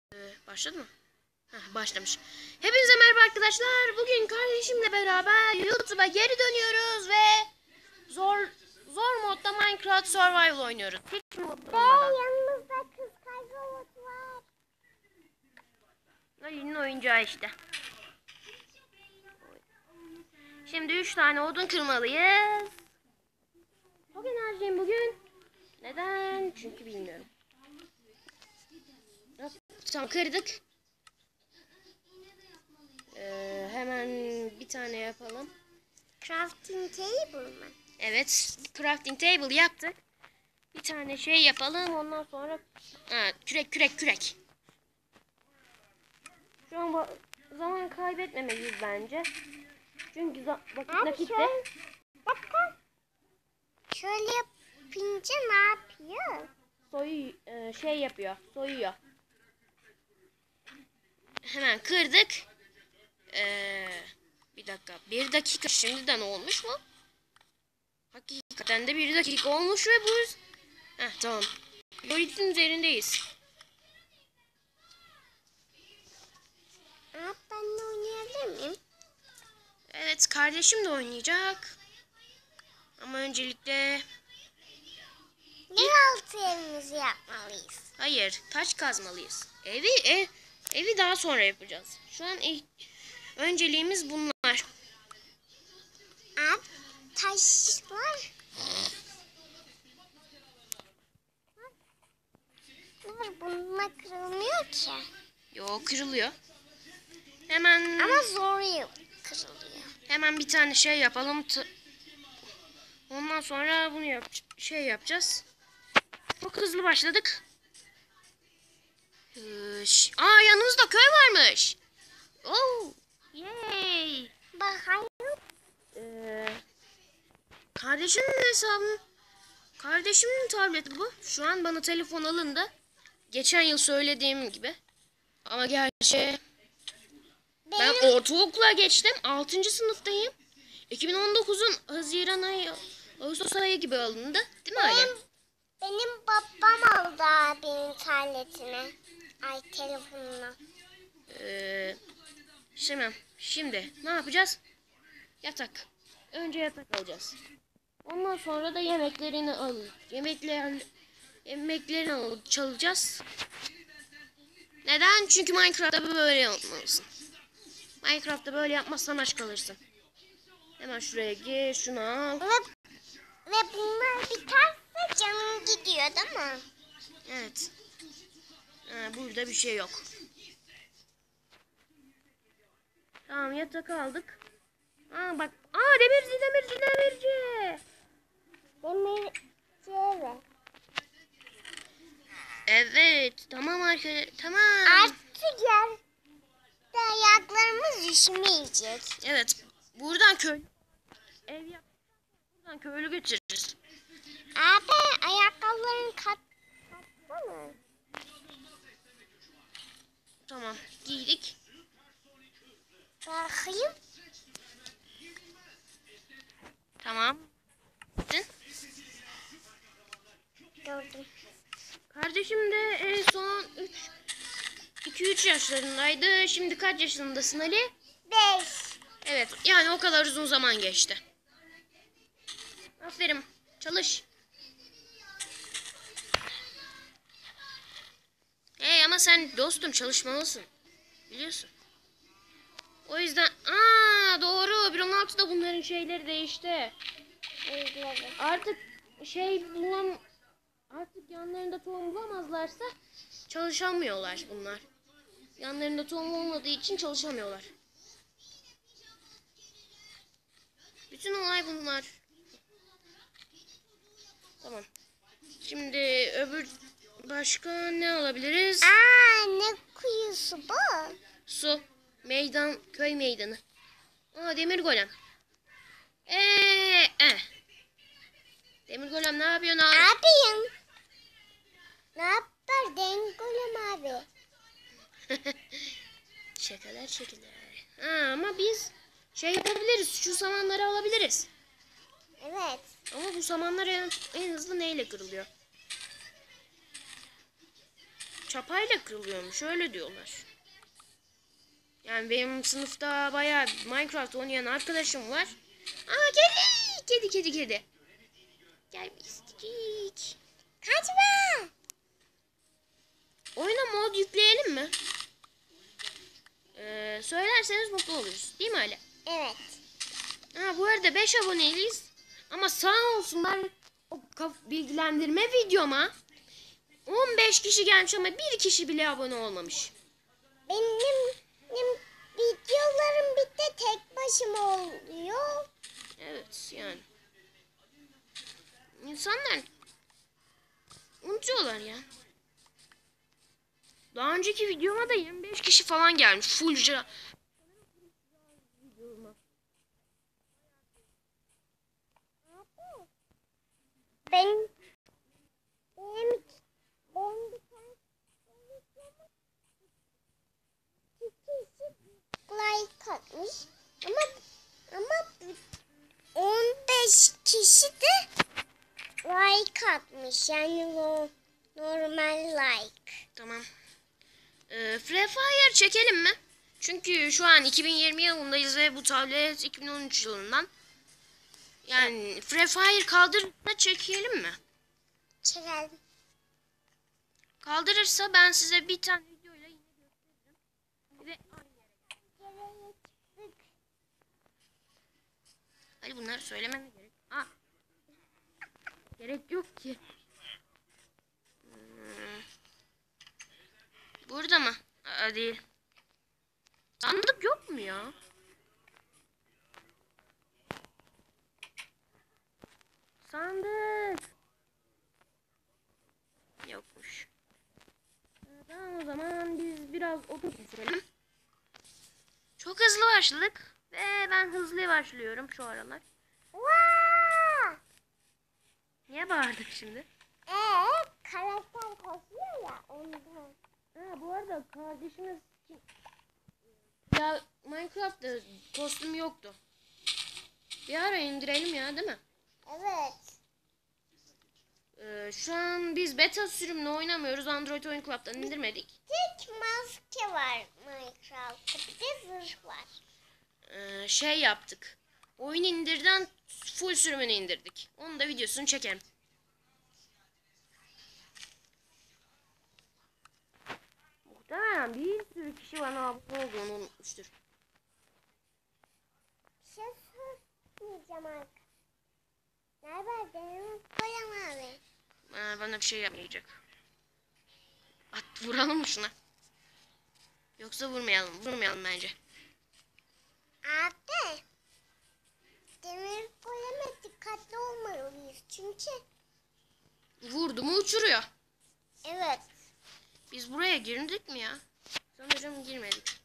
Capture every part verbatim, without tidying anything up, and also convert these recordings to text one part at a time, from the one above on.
Ee, başladı mı? Heh, başlamış. Hepinize merhaba arkadaşlar. Bugün kardeşimle beraber YouTube'a geri dönüyoruz ve zor zor modda Minecraft Survival oynuyoruz. Hiç mod Ve yanımızda kız kayboluk var. Ali'nin oyuncağı işte. Şimdi üç tane odun kırmalıyız. Çok enerjiyim bugün. Neden? Çünkü bilmiyorum. Tamam, kırdık. Ee, hemen bir tane yapalım. Crafting table mı? Evet, crafting table yaptık. Bir tane şey yapalım, ondan sonra ha, kürek kürek kürek. Şu an zaman kaybetmemeliyiz bence. Çünkü vakit Abi nakitte. şöyle, dakika. Şöyle yapınca ne yapıyor? Soyu e, şey yapıyor, soyuyor. Hemen kırdık. Ee, bir dakika, bir dakika şimdiden olmuş mu? Hakikaten de bir dakika olmuş ve bu... Heh, tamam. Yoritin üzerindeyiz. Abi ben de oynayabilir miyim? Evet, kardeşim de oynayacak. Ama öncelikle... Yeraltı evimizi yapmalıyız. Hayır, taş kazmalıyız. Evi ev, evi daha sonra yapacağız. Şu an ilk, önceliğimiz bunlar. Abi taşlar. Dur, bununla kırılmıyor ki. Yo, kırılıyor. Hemen Ama zor kırılıyor. hemen bir tane şey yapalım. Ondan sonra bunu yap şey yapacağız. Çok hızlı başladık. Hış. Aa, yanımızda köy varmış. Oh, yay. Bakayım. Ee, kardeşimin hesabı, kardeşimin tableti bu. Şu an bana telefon alındı. Geçen yıl söylediğim gibi. Ama gerçi ben Benim, ortaokula geçtim. altıncı sınıftayım. iki bin on dokuzun Haziran ayı, Ağustos ayı gibi alındı. Değil mi Ali? benim, benim babam aldı abinin tabletini. Ay, telefonunu. Ee, şimdi, şimdi ne yapacağız? Yatak. Önce yatak alacağız. Ondan sonra da yemeklerini al. Yemekler, yemeklerini alıp çalacağız. Neden? Çünkü Minecraft'ta böyle yapmalısın. Minecraft'ta böyle yapmazsan aç kalırsın. Hemen şuraya gir, şunu al. Ve, ve bunlar biterse canım gidiyor değil mi? Evet. Ha, burada bir şey yok. Tamam, yatak aldık. Aa bak. Aa, demirci demirci demirci. Demirci eve. Evet. Tamam arkadaşlar. Tamam. Artık yerde ayaklarımız düşmeyecek. Evet. Buradan köy. Ev yap. Buradan köylü geçiririz. Abi ayakkabıların kat katta mı? Tamam. Giydik. Bakayım. Tamam. Gördüm. Kardeşim de en son iki üç yaşlarındaydı. Şimdi kaç yaşındasın Ali? Beş. Evet. Yani o kadar uzun zaman geçti. Aferin. Çalış. Hey, ama sen dostum çalışmalısın. Biliyorsun. O yüzden aa doğru. bir nokta on altıda bunların şeyleri değişti. Uyguları. Artık şey bulam artık yanlarında tohum bulamazlarsa çalışamıyorlar bunlar. Yanlarında tohum olmadığı için çalışamıyorlar. Bütün olay bunlar. Tamam. Şimdi öbür başka ne alabiliriz? Aa, ne kuyusu bu? Su, meydan, köy meydanı. Aa, demir golem. Eee, eh. Demir golem ne yapıyorsun abi? Abim. Ne yapar Dengolem abi? Şakalar şakalar. Ha, ama biz şey yapabiliriz. Şu samanları alabiliriz. Evet. Ama bu samanlar en, en hızlı neyle kırılıyor? çapayla kırılıyormuş, öyle diyorlar. Yani benim sınıfta bayağı Minecraft oynayan arkadaşım var. Aa, kedi kedi kedi kedi. Gel pislik. Kaçma. Oyuna mod yükleyelim mi? Ee, söylerseniz mutlu oluruz. Değil mi Ali? Evet. Ha, bu arada beş aboneliyiz. Ama sağ olsunlar o kaf- bilgilendirme videoma on beş kişi gelmiş ama bir kişi bile abone olmamış. Benim, benim videolarım bir de tek başıma oluyor. Evet yani. İnsanlar unutuyorlar ya. Daha önceki videoma da yirmi beş kişi falan gelmiş. Fullca. Ben benim ben bir tane like atmış ama ama on beş kişi de like atmış, yani o normal like. Tamam. Ee, Free Fire çekelim mi? Çünkü şu an iki bin yirmi yılındayız ve bu tablet iki bin on üç yılından. Yani Free Fire kaldırırsa çekelim mi? Çekelim. Kaldırırsa ben size bir tane videoyla yine gösteririm. Ve Nereye çıktık? hadi bunları söylememe gerek. Ah. Gerek yok ki. Hmm. Burada mı? Aa, değil. Sandık yok mu ya? Sandık. Yokmuş. Ee, Tamam, o zaman biz biraz otur bitirelim. Çok hızlı başladık. Ve ben hızlı başlıyorum şu aralar. Vaa! Niye bağırdık şimdi? Ee, karakter koşuyor ya ondan. Ha, bu arada kardeşimiz ya Minecraft'ta kostüm yoktu. Bir ara indirelim ya, değil mi? Evet. Ee, şu an biz beta sürümle oynamıyoruz. Android Oyun Club'dan indirmedik. Tek maske var Minecraft'ta, bir de zırh var. Ee, şey yaptık. Oyun indirden full sürümünü indirdik. Onun da videosunu çekerim. Muhtemelen bir sürü kişi bana abone olduğunu unutmuştur. Bir şey sormayacağım artık. Ne haber benim koyam abi? Ee, bana bir şey yapmayacak. At, vuralım mı şuna? Yoksa vurmayalım. Vurmayalım bence. Abi. Demir goleme dikkatli olmalıyız çünkü. Vurdu mu uçuruyor. Evet. Biz buraya girdik mi ya? Sanırım girmedik.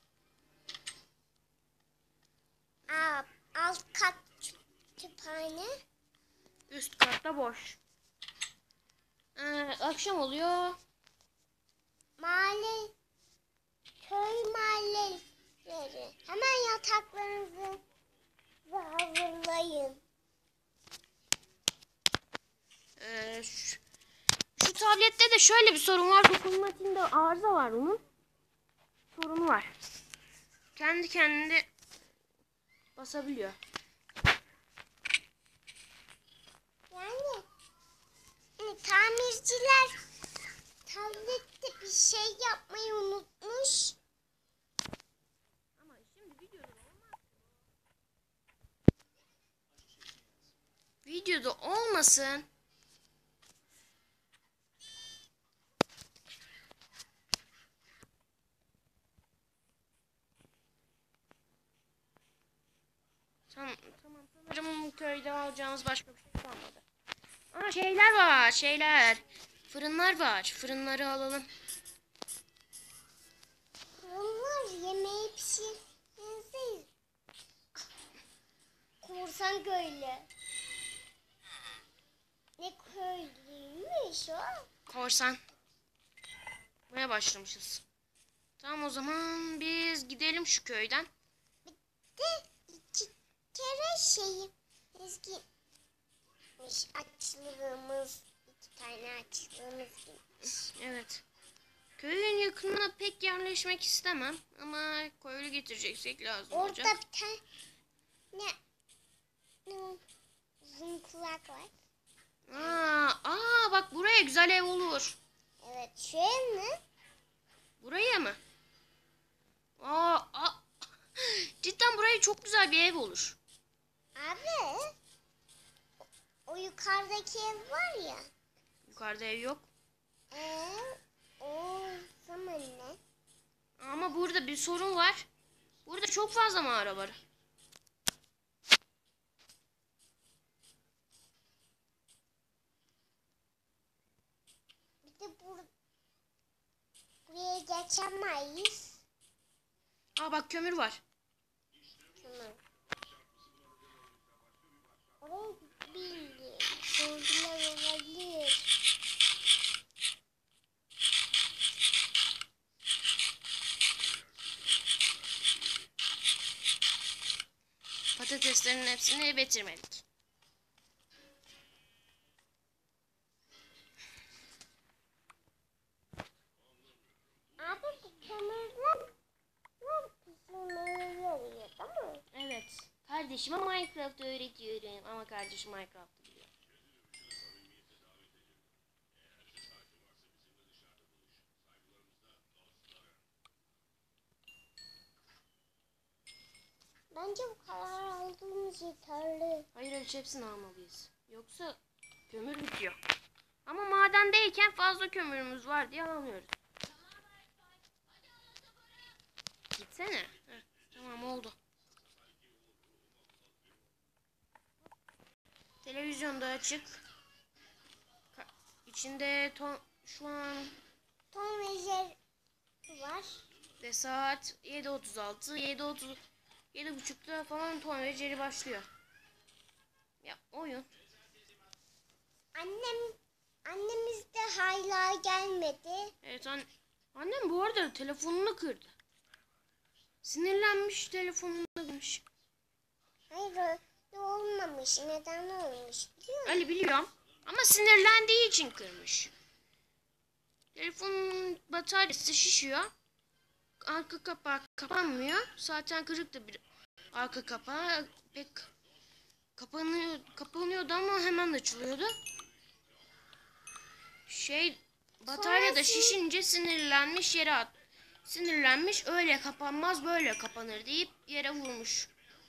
Aa, alt kat kütüphane. Üst katta boş. Ee, akşam oluyor. Mahalle. Köy mahalleleri. Hemen yataklarınızı hazırlayın. Ee, şu, şu tablette de şöyle bir sorun var. Dokunmatiğinde arıza var onun. Sorunu var. Kendi kendine basabiliyor. Yani, yani tamirciler tablette bir şey yapmayı unutmuş. Ama şimdi videoda olmaz. Videoda olmasın. Tamam, tamam. Sanırım köyde alacağımız başka bir şey kalmadı. Aa, şeyler var, şeyler. Fırınlar var. Fırınları alalım. Onlar yemeği pişirmeyiz. Korsan köylü. Ne köylüymüş o? Korsan. Buraya başlamışız. Tamam, o zaman biz gidelim şu köyden. De iki kere şeyimiz gitmiş. Açlığımız. iki tane açlığımız gitmiş. Evet. Köyün yakınına pek yerleşmek istemem ama köylü getireceksek lazım Orada olacak. bir tane ne, ne o? Uzun kulak var. Aa, aa bak buraya güzel ev olur. Evet, şu ev mi? Buraya mı? Aa, aa. Cidden buraya çok güzel bir ev olur. Abi, o yukarıdaki ev var ya. Yukarıda ev yok. Ee, o zaman ne? Ama burada bir sorun var. Burada çok fazla mağara var. Bir de bur buraya geçemeyiz. Aa bak kömür var. Tamam. Oraya gidebilir. Sordular olabilir. Patateslerin hepsini bitirmedik. Abi bu kömürler ne pişirmeye yarıyor değil mi? Evet. Kardeşime Minecraft öğretiyorum ama kardeşim Minecraft'ı biliyor. Bence bu kadar aldığımız yeterli. Hayır hiç hepsini almalıyız. Yoksa kömür bitiyor. Ama madendeyken fazla kömürümüz var diye almıyoruz. Gitsene. Heh, tamam oldu. Televizyonda açık. Ka- İçinde ton, şu an Tom ve Jerry var. ve saat yedi otuz altı. yedi otuz yedi buçukta falan Tom ve Jerry başlıyor. Ya oyun. Annem annemiz de hala gelmedi. Evet an annem bu arada telefonunu kırdı. Sinirlenmiş telefonunu kırmış. Hayır öyle olmamış. Neden olmuş biliyor musun? Ali biliyorum ama sinirlendiği için kırmış. Telefonun bataryası şişiyor. Arka kapağı kapanmıyor. Zaten kırık da bir arka kapağı pek kapanıyor kapanıyordu ama hemen açılıyordu. Şey batarya da şişince sinirlenmiş yere at. Sinirlenmiş öyle kapanmaz böyle kapanır deyip yere vurmuş.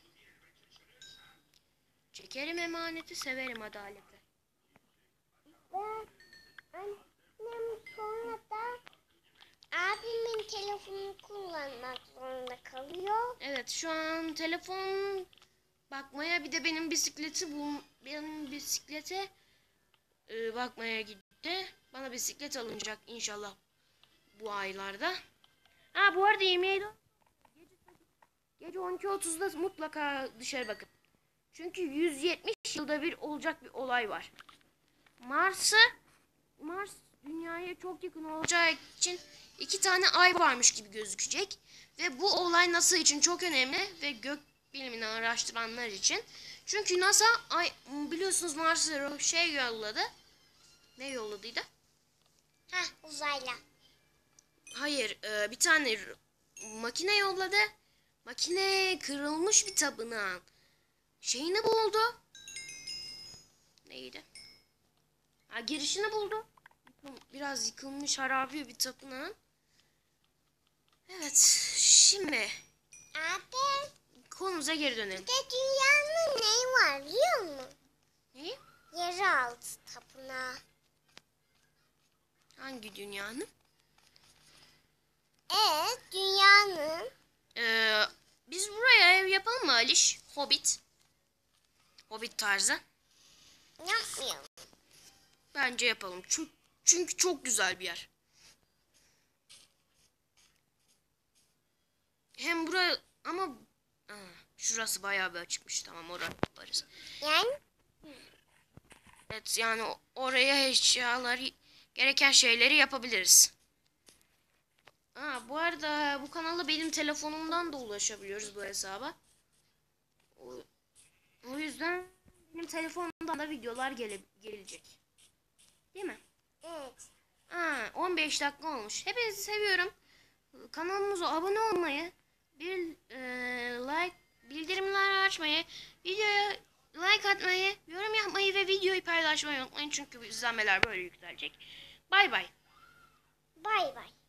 Çekerim emaneti severim adaleti. Ve annem sonra da abimin telefonunu kullanmak zorunda kalıyor. Evet şu an telefon bakmaya bir de benim bisikleti bu benim bisiklete e, bakmaya gitti. Bana bisiklet alınacak inşallah bu aylarda. Ha bu arada yemeği de gece on iki otuzda mutlaka dışarı bakın. Çünkü yüz yetmiş yılda bir olacak bir olay var. Mars'ı Mars dünyaya çok yakın olacağı için iki tane ay varmış gibi gözükecek. Ve bu olay NASA için çok önemli ve gök bilimini araştıranlar için. Çünkü NASA ay biliyorsunuz Mars'a şey yolladı. Ne yolladıydı? Heh, uzayla. Hayır, e, bir tane r- makine yolladı. Makine kırılmış bir tapınağın şeyini buldu. Neydi? Ha, girişini buldu. Biraz yıkılmış harabi bir tapınağın. Evet, şimdi Abi konumuza geri dönelim. bir de dünyanın neyi var biliyor musun? Neyi? Yeraltı tapınağı. Hangi dünyanın? Evet dünyanın. Ee, biz buraya ev yapalım mı Aliş? Hobbit. Hobbit tarzı. Yapmayalım. Bence yapalım. Çünkü, çünkü çok güzel bir yer. Hem buraya ama Aa, şurası bayağı bir açıkmış. Tamam oraya yaparız. Yani Evet yani o- oraya eşyaları gereken şeyleri yapabiliriz. Aa, bu arada bu kanala benim telefonumdan da ulaşabiliyoruz bu hesaba. O, o yüzden benim telefonumdan da videolar gele, gelecek. Değil mi? evet. Aa, on beş dakika olmuş. Hepinizi seviyorum. Kanalımıza abone olmayı, bir e, like, bildirimleri açmayı, videoya like atmayı, yorum yapmayı ve videoyu paylaşmayı unutmayın. Çünkü izlenmeler böyle yükselecek. Bay bay. Bay bay.